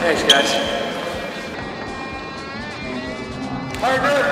Thanks, guys. Hard work.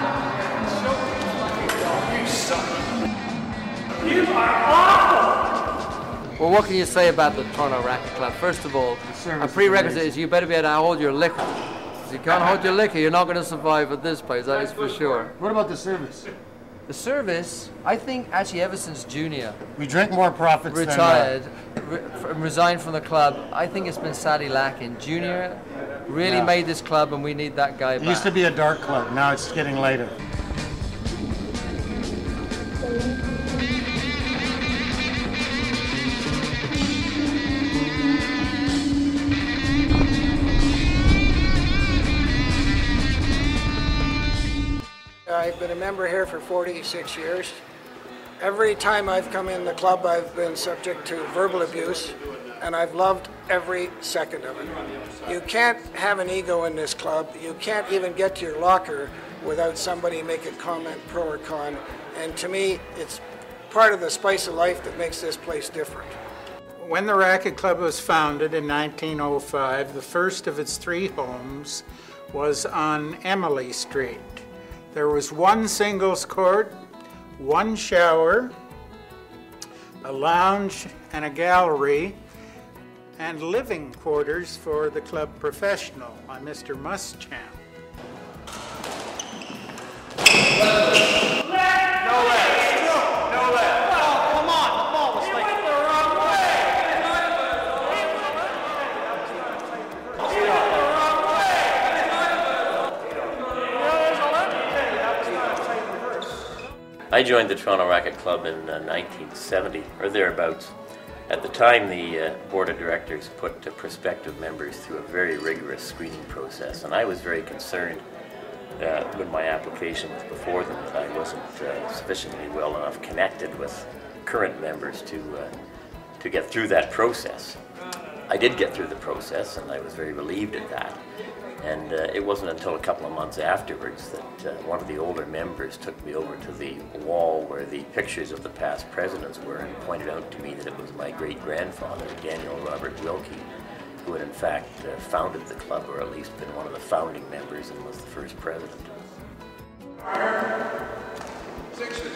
You suck. You are awful. Well, what can you say about the Toronto Racquet Club? First of all, a prerequisite is you better be able to hold your liquor. If you can't hold your liquor, you're not going to survive at this place, that is for sure. What about the service? The service, I think actually ever since Junior We drink more profits retired, resigned from the club, I think it's been sadly lacking. Junior really made this club and we need that guy back. It used to be a dark club, now it's getting lighter. I've been a member here for 46 years. Every time I've come in the club, I've been subject to verbal abuse, and I've loved every second of it. You can't have an ego in this club. You can't even get to your locker without somebody making comment pro or con. And to me, it's part of the spice of life that makes this place different. When the Racquet Club was founded in 1905, the first of its 3 homes was on Emily Street. There was 1 singles court, 1 shower, a lounge and a gallery, and living quarters for the club professional by Mr. Muschamp. I joined the Toronto Racquet Club in 1970, or thereabouts. At the time, the board of directors put prospective members through a very rigorous screening process, and I was very concerned when my application was before them that I wasn't sufficiently well enough connected with current members to get through that process. I did get through the process, and I was very relieved at that. And it wasn't until a couple of months afterwards that one of the older members took me over to the wall where the pictures of the past presidents were and pointed out to me that it was my great-grandfather, Daniel Robert Wilkie, who had in fact founded the club, or at least been one of the founding members and was the first president. Sixes.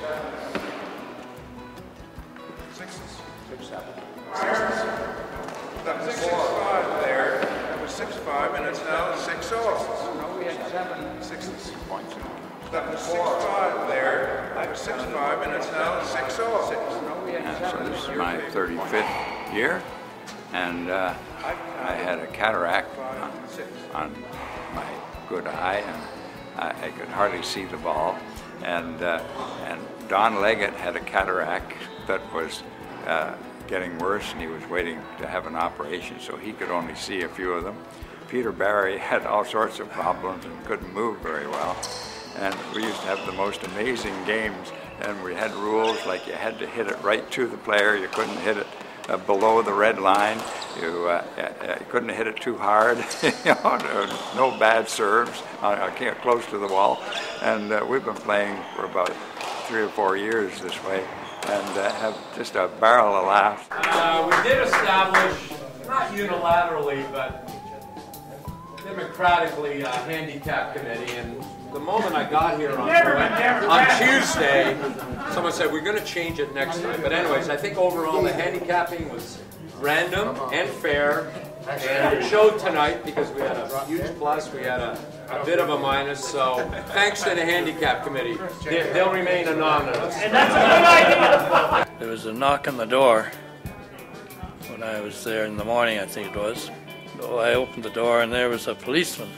That was 6-5 there. That was 6-5, and it's now 6-0. No, we had 7 Sixes. That was 6-5 there. That was 6-5, and it's now 6-0. No, we had And 7 so this is my 35th year, and I had a cataract on my good eye, and I could hardly see the ball. And Don Leggett had a cataract that was getting worse, and he was waiting to have an operation, so he could only see a few of them. Peter Barry had all sorts of problems and couldn't move very well. And we used to have the most amazing games, and we had rules like you had to hit it right to the player, you couldn't hit it below the red line, you couldn't hit it too hard, no bad serves, close to the wall. And we've been playing for about 3 or 4 years this way, and have just a barrel of laughs. We did establish, not unilaterally, but democratically, a handicap committee, and the moment I got here on Tuesday, someone said, we're going to change it next time. But anyways, I think overall the handicapping was random and fair, and it showed tonight because we had a huge plus, we had a bit of a minus, so thanks to the handicap committee. They'll remain anonymous. And that's a good idea. There was a knock on the door when I was there in the morning, I think it was. So I opened the door and there was a policeman.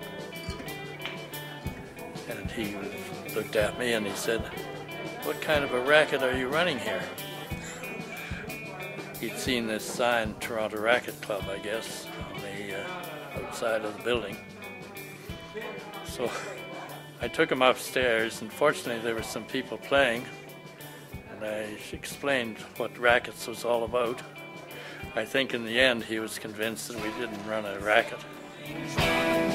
And he looked at me and he said, "What kind of a racket are you running here?" He'd seen this sign, Toronto Racquet Club, I guess, on the outside of the building. So I took him upstairs, and fortunately there were some people playing, and I explained what rackets was all about. I think in the end he was convinced that we didn't run a racket.